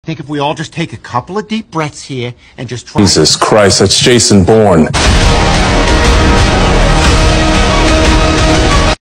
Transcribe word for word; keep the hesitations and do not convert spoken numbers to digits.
I think if we all just take a couple of deep breaths here and just try... Jesus Christ, that's Jason Bourne.